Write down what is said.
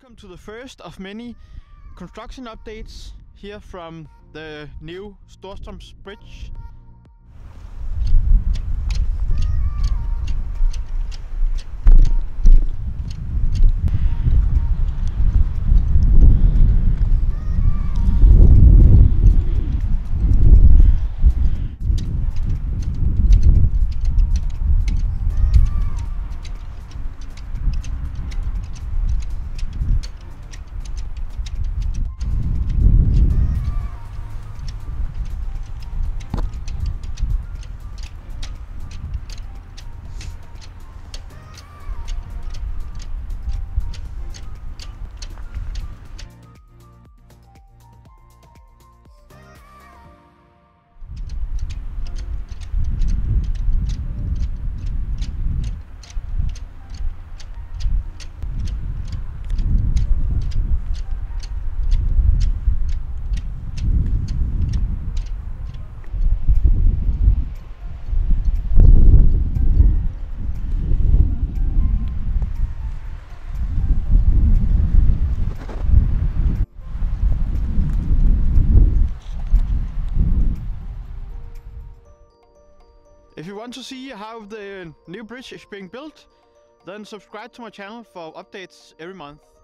Welcome to the first of many construction updates here from the new Storstrøms Bridge. If you want to see how the new bridge is being built, then subscribe to my channel for updates every month.